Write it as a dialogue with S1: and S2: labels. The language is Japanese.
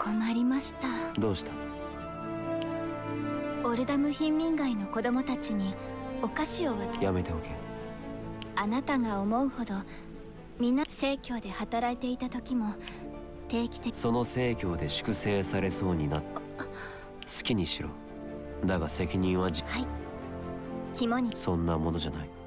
S1: 困りました。
S2: どうした？
S1: オルダム貧民街の子供たちにお菓子を
S2: やめておけ。
S1: あなたが思うほどみんな生協で働いていた時も定期的。
S2: その生協で粛清されそうになった。好きにしろ。だが責任は
S1: はい、肝に。
S2: そんなものじゃない。